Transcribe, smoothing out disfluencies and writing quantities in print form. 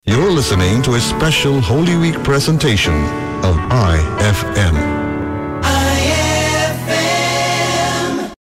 You're listening to a special Holy Week presentation of iFM.